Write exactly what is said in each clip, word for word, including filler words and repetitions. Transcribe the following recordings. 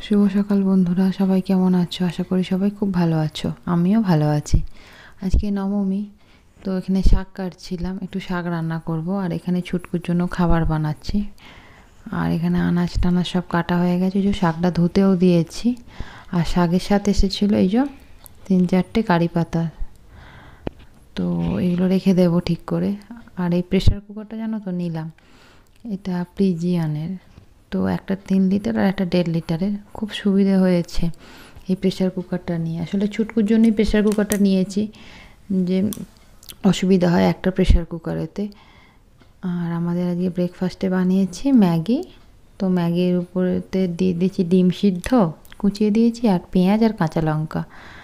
শুভ সকাল বন্ধুরা, সবাই কেমন আছো? আশা করি সবাই খুব ভালো আছো। আমিও ভালো আছি। আজকে নবমী, তো এখানে শাক কাটছিলাম, একটু শাক রান্না করব। আর এখানে ছুটকুর জন্য খাবার বানাচ্ছি। আর এখানে আনাজ টানাজ সব কাটা হয়ে গেছে, যে শাকটা ধুতেও দিয়েছি। আর শাকের সাথে এসেছিলো এই যে তিন চারটে কারি পাতা, তো এগুলো রেখে দেবো ঠিক করে। আর এই প্রেশার কুকারটা জানো তো নিলাম, এটা প্রিজিয়ানের, তো একটা তিন লিটার আর একটা দেড় লিটারের। খুব সুবিধে হয়েছে এই প্রেশার কুকারটা নিয়ে। আসলে ছুটকুর জন্যই প্রেশার কুকারটা নিয়েছি, যে অসুবিধা হয় একটা প্রেশার কুকারেতে। আর আমাদের আজকে ব্রেকফাস্টে বানিয়েছি ম্যাগি, তো ম্যাগির উপরেতে দিয়ে দিয়েছি ডিম সিদ্ধ কুচিয়ে দিয়েছি, আর পেঁয়াজ আর কাঁচা লঙ্কা।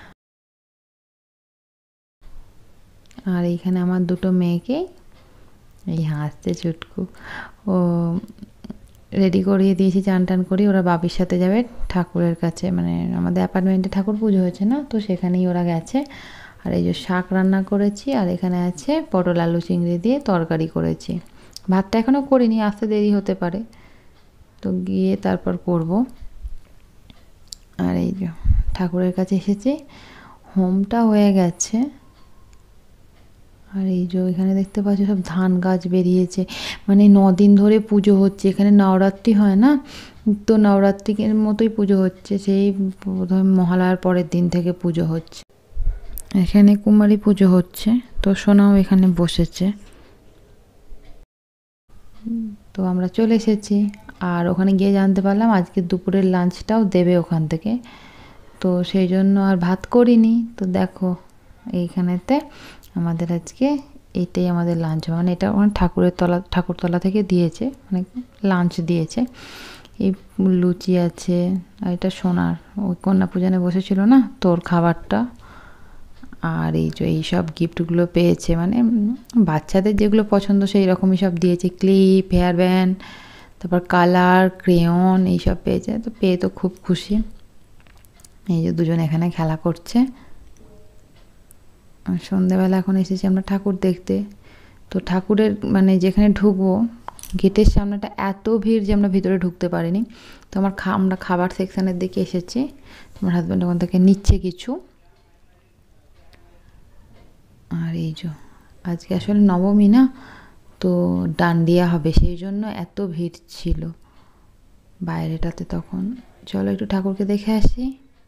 আর এইখানে আমার দুটো মেয়েকে, এই হাসতে ছুটকু, ও রেডি করিয়ে দিয়েছি, চান টান করিয়ে ওরা বাবির সাথে যাবে ঠাকুরের কাছে। মানে আমাদের অ্যাপার্টমেন্টে ঠাকুর পুজো হয়েছে না, তো সেখানেই ওরা গেছে। আর এই যে শাক রান্না করেছি, আর এখানে আছে পটল আলু চিংড়ি দিয়ে তরকারি করেছি। ভাতটা এখনও করিনি, আসতে দেরি হতে পারে, তো গিয়ে তারপর করব। আর এই যে ঠাকুরের কাছে এসেছি, হোমটা হয়ে গেছে। আর এই যে এখানে দেখতে পাচ্ছ সব ধান গাছ বেরিয়েছে, মানে দিন ধরে পুজো হচ্ছে। এখানে নবরাত্রি হয় না, তো নবরাত্রির মতোই পুজো হচ্ছে, সেই বোধহয় মহালয়ার পরের দিন থেকে পুজো হচ্ছে। এখানে কুমারী পুজো হচ্ছে, তো সোনাও এখানে বসেছে। তো আমরা চলে এসেছি। আর ওখানে গিয়ে জানতে পারলাম আজকে দুপুরের লাঞ্চটাও দেবে ওখান থেকে, তো সেই জন্য আর ভাত করিনি। তো দেখো এইখানেতে আমাদের আজকে এটাই আমাদের লাঞ্চ, মানে এটা ওখানে ঠাকুরের তলা ঠাকুরতলা থেকে দিয়েছে, মানে লাঞ্চ দিয়েছে। এই লুচি আছে, আর এটা সোনার ওই কন্যা পূজনে বসেছিল না, তোর খাবারটা। আর এই যে এইসব গিফটগুলো পেয়েছে, মানে বাচ্চাদের যেগুলো পছন্দ সেই রকমই সব দিয়েছে, ক্লিপ, হেয়ার ব্যান্ড, তারপর কালার, ক্রেয়ন, এইসব পেয়েছে। তো পেয়ে তো খুব খুশি। এই যে দুজন এখানে খেলা করছে। সন্ধ্যেবেলা এখন এসেছি আমরা ঠাকুর দেখতে। তো ঠাকুরের মানে যেখানে ঢুকবো গেটের সামনেটা এত ভিড় যে আমরা ভিতরে ঢুকতে পারিনি। তো আমার খা আমরা খাবার সেকশানের দিকে এসেছি, তোমার হাজব্যান্ড ওখান থেকে নিচ্ছে কিছু। আর এই যে আজকে আসলে নবমী না, তো ডান্ডিয়া হবে, সেই জন্য এত ভিড় ছিল বাইরেটাতে। তখন চলো একটু ঠাকুরকে দেখে আসি।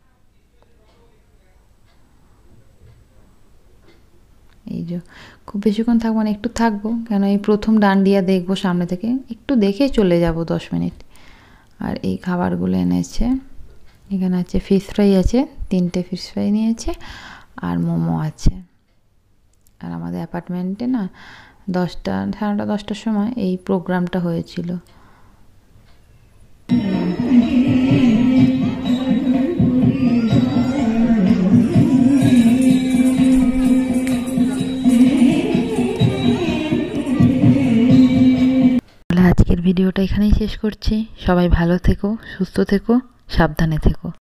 এই যে খুব বেশিক্ষণ থাকবো না, একটু থাকবো, কেন এই প্রথম ডান্ডিয়া দেখবো সামনে থেকে, একটু দেখে চলে যাব দশ মিনিট। আর এই খাবারগুলো এনেছে, এখানে আছে ফিশ ফ্রাই আছে, তিনটে ফিশ ফ্রাই নিয়েছে, আর মোমো আছে। আর আমাদের অ্যাপার্টমেন্টে না দশটা সাড়ে নটা দশটার সময় এই প্রোগ্রামটা হয়েছিল। আজকের ভিডিওটা এখানেই শেষ করছি। সবাই ভালো থেকো, সুস্থ থেকো, সাবধানে থেকো।